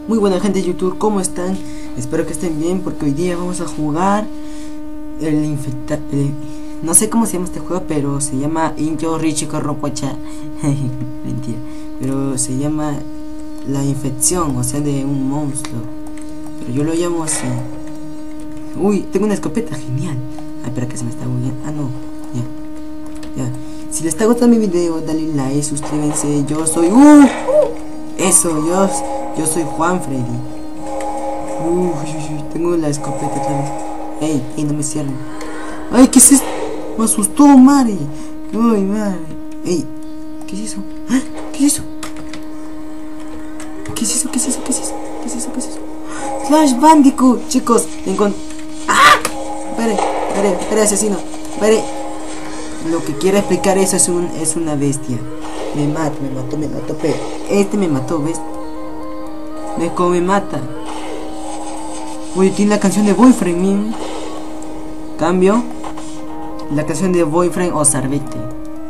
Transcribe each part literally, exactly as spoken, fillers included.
Muy buena gente de YouTube, ¿cómo están? Espero que estén bien porque hoy día vamos a jugar el infecta... El... No sé cómo se llama este juego, pero se llama Injo Richiko Ropocha. Mentira. Pero se llama la infección, o sea, de un monstruo. Pero yo lo llamo así. Uy, tengo una escopeta, genial. Ay, espera que se me está moviendo. Ah, no, ya. Ya. Si les está gustando mi video, dale like, suscríbanse. Yo soy... ¡Uh! Eso, yo, yo soy Juan Freddy. Uh, tengo la escopeta otra vez. Ey, ey, no me cierren. Ay, ¿qué es esto? Me asustó, madre. Uy, madre. Ey, ¿qué es eso? ¿Ah? ¿Qué es eso? ¿Qué es eso? ¿Qué es eso? ¿Qué es eso? ¿Qué es eso? ¿Qué es eso? Crash Bandicoot, chicos. Encontré. ¡Ah! Espere, espere, espere, asesino. Espere. Lo que quiero explicar eso es un es una bestia. Me mata, me mató, me mató, pero este me mató, ¿ves? ¿Ves cómo me mata? Uy, tiene la canción de Boyfriend, ¿mi? Cambio la canción de Boyfriend o Sarbete.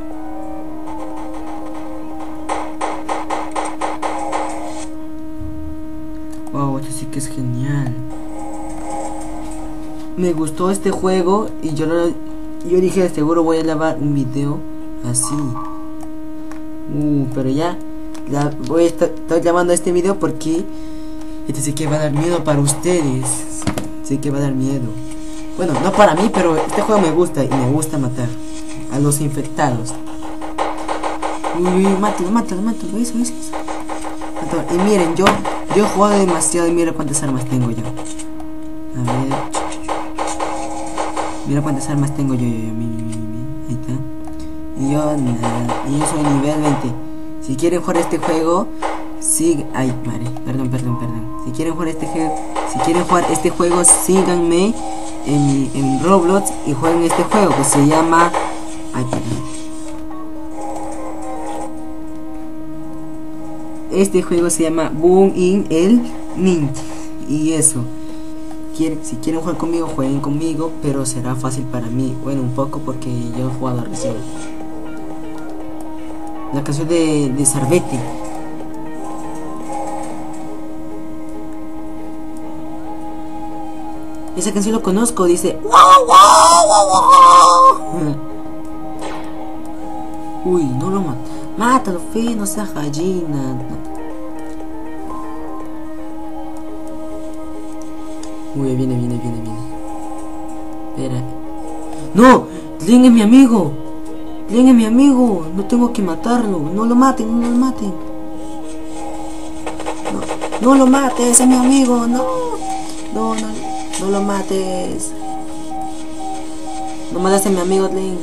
Wow, esto sí que es genial. Me gustó este juego y yo lo, yo dije, seguro voy a grabar un video así. Uh, pero ya la, voy a estar, estar grabando este video porque este sí que va a dar miedo para ustedes. Sí que va a dar miedo. Bueno, no para mí, pero este juego me gusta y me gusta matar a los infectados. Uy, uy, mátalo, mátalo, mátalo. Eso, eso, eso. Mátalo. Y miren, yo, yo he jugado demasiado y mira cuántas armas tengo yo. A ver. Mira cuántas armas tengo yo, yo, yo. Mira, mira, mira. Ahí está. Y yo, nada, y yo soy nivel veinte. Si quieren jugar este juego, sí, ay, madre, perdón, perdón, perdón. Si quieren jugar este juego, si quieren jugar este juego, síganme en, en Roblox y jueguen este juego que se llama, ay, perdón. Este juego se llama Boom in el Ninja. Y eso. Quieren, si quieren jugar conmigo, jueguen conmigo, pero será fácil para mí. Bueno, un poco porque yo he jugado recién. La canción de, de Sarbete. Esa canción lo conozco, dice wow, wow, wow, wow. Uy, no lo mata. Mátalo, fe, no seas gallina. Uy, viene, viene, viene, viene. Espera. ¡No! ¡Link es mi amigo! ¡Link es mi amigo! No tengo que matarlo. No lo maten, no lo maten. No, no lo mates, es mi amigo. No. No, no, no lo mates. No mates a mi amigo Link.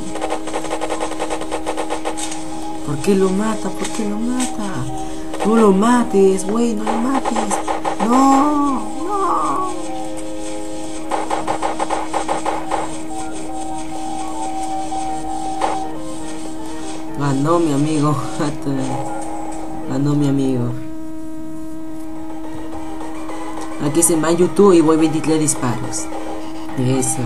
¿Por qué lo mata? ¿Por qué lo mata? No lo mates, güey, no lo mates. No, no. Ganó mi amigo. Ganó mi amigo. Aquí se va en YouTube y voy veintitrés disparos. Eso.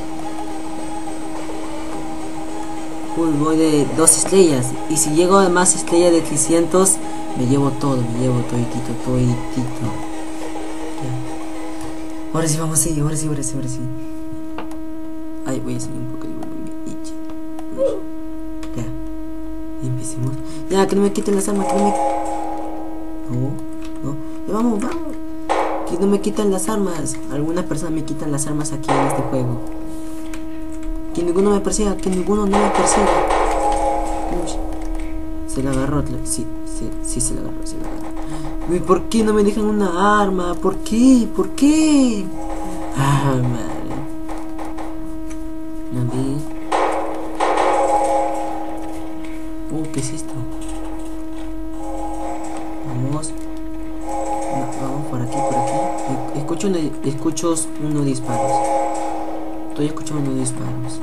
Uy, voy de dos estrellas. Y si llego a más estrellas de trescientos, me llevo todo, me llevo toditito, toditito. Ya. Ahora sí, vamos así, ahora sí, ahora sí, ahora sí. Ay, voy a subir un poco de volumen. Ya. Empecemos. Ya, que no me quiten las armas, que no me... No, no. Ya, vamos, vamos. Que no me quitan las armas. Algunas personas me quitan las armas aquí en este juego. Que ninguno me persiga, que ninguno no me persiga. Uy. Se la agarró, sí, sí, sí se la agarró, se la agarró. Uy, ¿por qué no me dejan una arma? ¿Por qué? ¿Por qué? Ah, madre. A ver. Uh, ¿qué es esto? Vamos. No, vamos por aquí, por aquí. Escucho, uno, escucho unos disparos. Estoy escuchando unos disparos.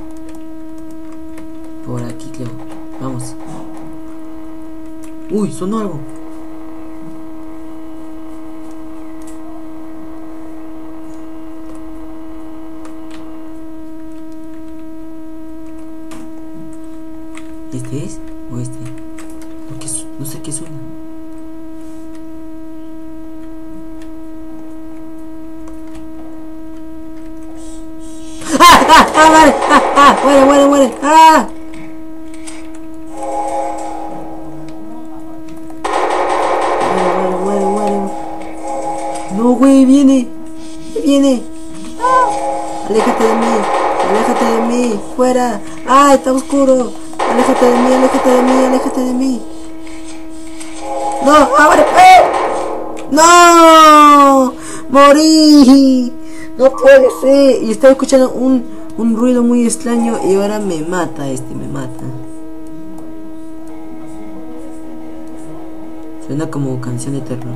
Por aquí, creo. Vamos. Uy, sonó algo. ¿Este es? ¿O este? No, ¿qué, no sé qué suena. ¡Ah, vale! ¡Ah, ah! ¡Muere, muere, muere! ¡Ah! Muere, muere, muere, muere. No, güey, viene. Viene. ¡Ah! Aléjate de mí. Aléjate de mí. Fuera. ¡Ah, está oscuro! Aléjate de mí, aléjate de mí, aléjate de mí. No, ahora. ¡Eh! ¡No! ¡Morí! No puede ser. Y estaba escuchando un, un ruido muy extraño y ahora me mata este, me mata. Suena como canción de terror.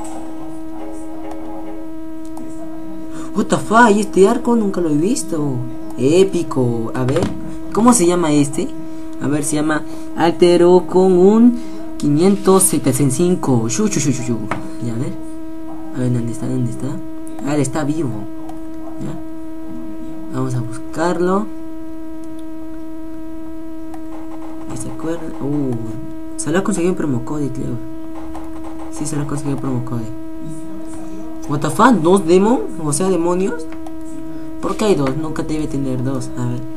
What the fuck, ¿y este arco nunca lo he visto? Épico. A ver, ¿cómo se llama este? A ver, se llama Altero con un quinientos setenta y cinco. Shu, shu, shu, shu, shu. Ya, a ver. A ver, ¿dónde está? ¿Dónde está? Ah, él está vivo. Ya. Vamos a buscarlo. ¿Se acuerdan? Uh, se lo ha conseguido en promocode, creo. Sí, se lo ha conseguido en promocode. What the fuck, ¿dos demon? O sea, demonios. ¿Por qué hay dos? Nunca debe tener dos. A ver.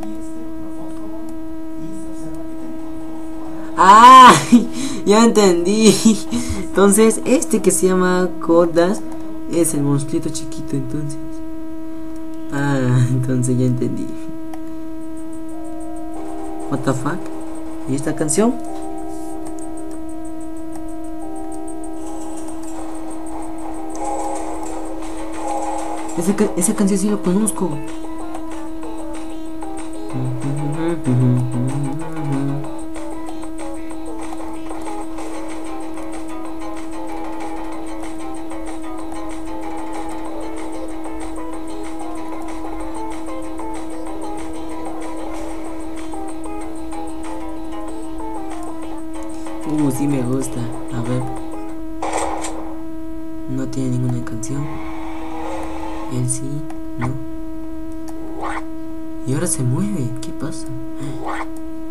¡Ah! Ya entendí. Entonces, este que se llama Kodas es el monstruito chiquito, entonces. Ah, entonces ya entendí. What the fuck? ¿Y esta canción? Esa, ca esa canción sí lo conozco. Uh, sí me gusta. A ver. No tiene ninguna canción. Él sí, ¿no? Y ahora se mueve. ¿Qué pasa? What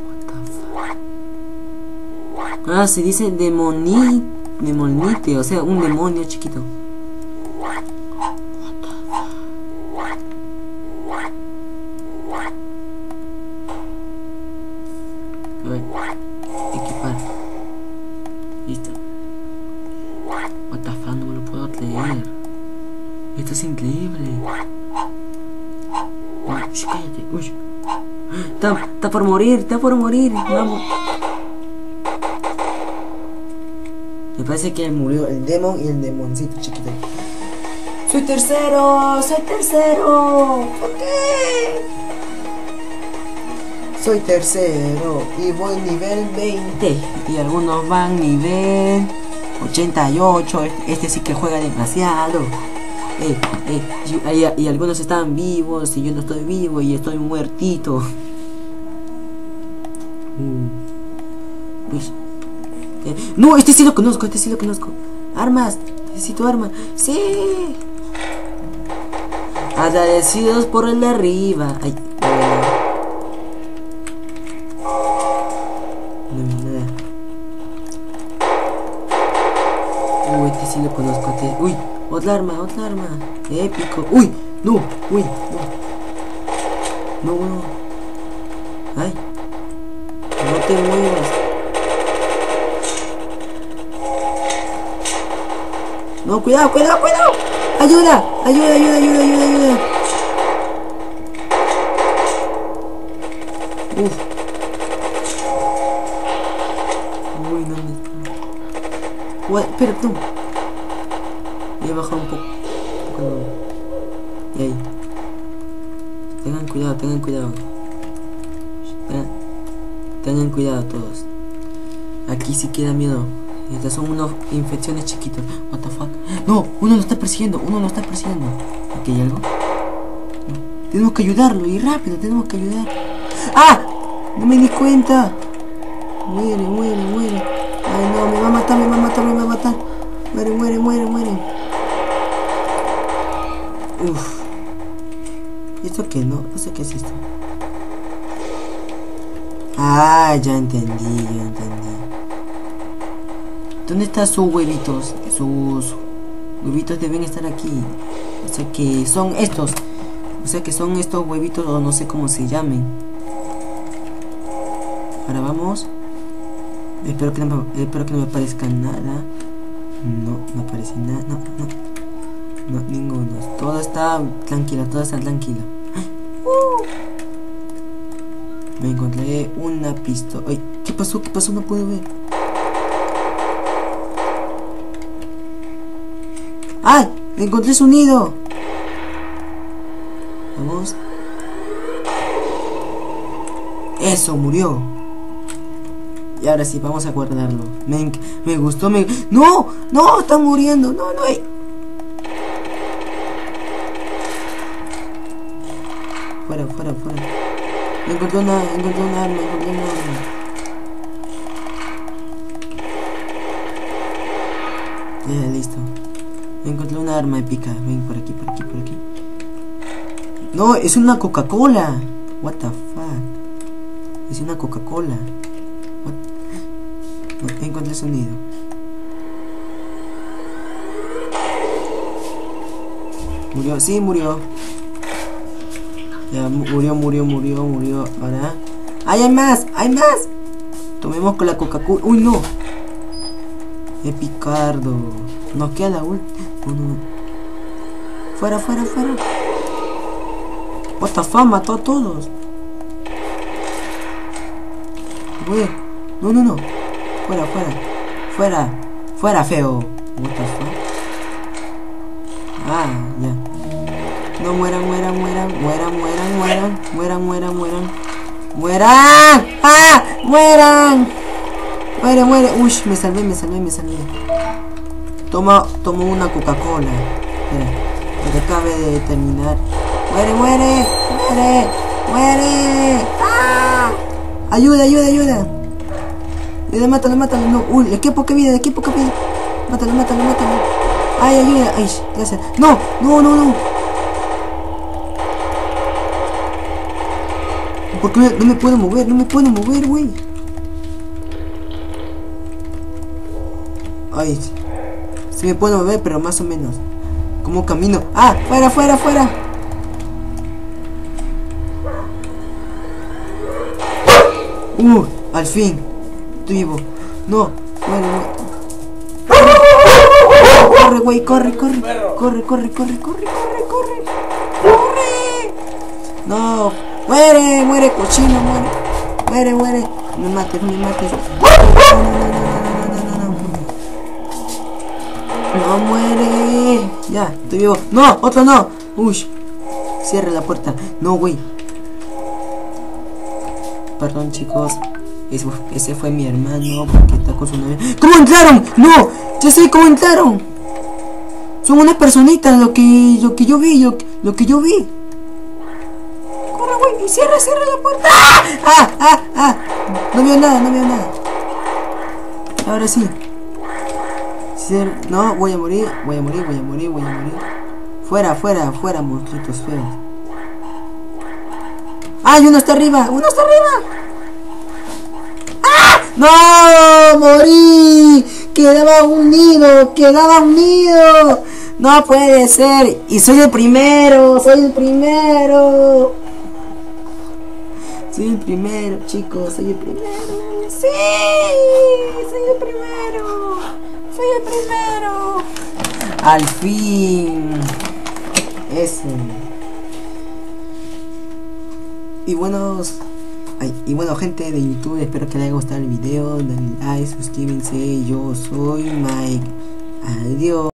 the fuck? Ah, se dice demoni... demonite, o sea, un demonio chiquito. What the fuck? A ver. Equipar. Listo. What the fuck, no me lo puedo leer. Esto es increíble. Uy, cállate. Uy. Está, está por morir, está por morir. Vamos. Me parece que murió el demon y el demoncito chiquito. Soy tercero, soy tercero. ¿Por qué? Soy tercero y voy nivel veinte. Y algunos van nivel ochenta y ocho. Este sí que juega demasiado. Eh, eh, y, y, y algunos están vivos y yo no estoy vivo y estoy muertito. Uh. Uy. Eh, no, este sí lo conozco, este sí lo conozco. Armas, necesito armas. Sí. Agradecidos por el de arriba. Ay, eh. No, nada. Uy, este sí lo conozco. Este. Uy. Otra arma, otra arma. Épico. Uy, no, uy, no. No, no. Ay. No te muevas. No, cuidado, cuidado, cuidado. Ayuda, ayuda, ayuda, ayuda, ayuda, ayuda. Uf. Uy, ¿dónde está? Uy, espera, tú. Voy a bajar un poco. Un poco. Y ahí. Tengan cuidado, tengan cuidado. Tengan, tengan cuidado todos. Aquí sí queda miedo. Estas son unas infecciones chiquitas. What the fuck. No, uno lo está persiguiendo. Uno lo está persiguiendo. ¿Aquí hay algo? No. Tenemos que ayudarlo. Y rápido, tenemos que ayudar. ¡Ah! No me di cuenta. Muere, muere, muere. Ay no, me va a matar, me va a matar, me va a matar. Muere, muere, muere, muere. Uff. ¿Y esto qué? No, no sé qué es esto. Ah, ya entendí, ya entendí. ¿Dónde están sus huevitos? Sus huevitos deben estar aquí. O sea que son estos. O sea que son estos huevitos o no sé cómo se llamen. Ahora vamos. Espero que no me, espero que no me aparezca nada. No, no aparece nada. No, no. No, ninguno. Todo está tranquilo, todo está tranquilo. Uh. Me encontré una pistola. Ay, ¿qué pasó? ¿Qué pasó? No puedo ver. ¡Ay! Encontré su nido. Vamos. Eso, murió. Y ahora sí, vamos a guardarlo. Me, me gustó, me... ¡No! ¡No! ¡Está muriendo! ¡No, no! Hay... Fuera, fuera, fuera. Encontré una... Encontré un arma, encontré un arma. Ya, listo. Encontré una arma épica. Ven por aquí, por aquí, por aquí. No, es una Coca-Cola. What the fuck. Es una Coca-Cola. No encontré sonido. Murió, sí, murió. Ya, murió, murió, murió, murió. Ahora. ¡Ay, hay más! ¡Hay más! Tomemos con la Coca-Cola. ¡Uy, no! Epicardo. Nos queda la última. Oh, no. Fuera, fuera, fuera. What the fuck, mató a todos. Güey. No, no, no. Fuera, fuera. Fuera. Fuera, feo. What the fuck. Ah, ya. No mueran, mueran, mueran. Mueran, mueran, mueran. Mueran, mueran, mueran. ¡Mueran! ¡Ah! ¡Mueran! Muere, muere. Uy, me salvé, me salvé, me salvé. Toma, toma una Coca-Cola. Espera, que acabe de terminar. Muere, muere, muere, muere. ¡Ah! Ayuda, ayuda, ayuda. Ayuda, mátalo, mátalo. No, uy, le queda poca vida, le queda poca vida. Mátalo, mátalo, mátalo. Ay, ayuda. Ay, gracias. No, no, no, no. ¿Por qué no me puedo mover? No me puedo mover, güey. Ay, sí me puedo mover, pero más o menos. ¿Cómo camino? ¡Ah! ¡Fuera, fuera, fuera! ¡Uh! Al fin. Estoy vivo. No. Bueno, no. Corre, güey, corre, corre. Corre, corre, corre, corre, corre, corre. ¡Corre! No. Muere, muere, cochino, muere. Muere, muere. No me mates, no me mates. No, no, no, no, no, no, no. No muere. Ya, estoy vivo. No, otro no. Uy. Cierra la puerta. No, güey. Perdón, chicos. Ese, ese fue mi hermano porque está con su novia. ¿Cómo entraron? No, ya sé cómo entraron. Son unas personitas, lo que, lo que yo vi, lo, lo que yo vi. Corre, güey, y cierra, cierra la puerta. ¡Ah! ¡Ah! ¡Ah! ¡Ah! No veo nada, no veo nada. Ahora sí. Cierra. No, voy a morir, voy a morir, voy a morir, voy a morir. Fuera, fuera, fuera, monstruitos feos. ¡Ay, uno está arriba! ¡Uno está arriba! ¡Ah! ¡No! ¡Morí! ¡Quedaba unido! ¡Quedaba unido! ¡No puede ser! ¡Y soy el primero! ¡Soy el primero! Soy el primero, chicos, soy el primero. ¡Sí! ¡Soy el primero! ¡Soy el primero! ¡Al fin! Ese. Y buenos... Ay, y bueno, gente de YouTube, espero que les haya gustado el video. Denle like, suscríbanse. Yo soy Mike. Adiós.